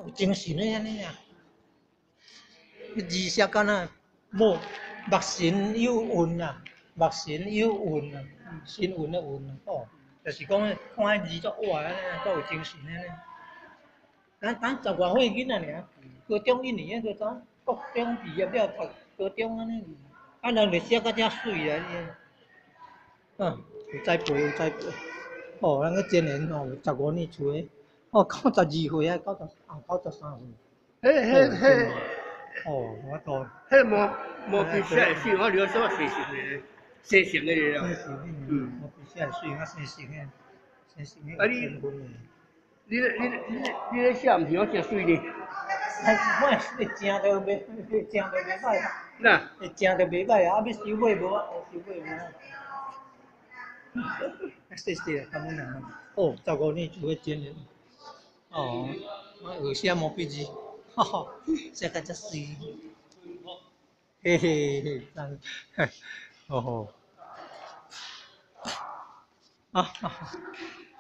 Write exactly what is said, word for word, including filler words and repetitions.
有精神的安尼啊。字写敢若无目神有韵啊，目神有韵啊，神韵的韵啊，哦，就是讲看迄字足活安尼，足有精神安尼。咱咱十外岁囡仔尔，高中一年个怎高中毕业了读高中安尼，啊人就写甲遮水啊，嗯，有栽培有栽培。哦，咱个今年哦，十五年厝诶，哦，九十二岁啊，九十啊九十三岁。 迄迄迄， 哦，我多。 迄无无比赛的水，我了解生成的，生成的了。 生成的，嗯，无比赛水，我生成的，生成的。 啊你，你你你你咧写毋是我真水呢？ 哎，我会正都袂，会正都袂歹。 那会正都袂歹啊，啊要收尾无啊？收尾无啊？谢谢，感恩啊！哦，十五年做个经验。哦，我学写毛笔字，哈哈，写甲遮水。嘿嘿嘿，咱，哦吼，啊哈哈。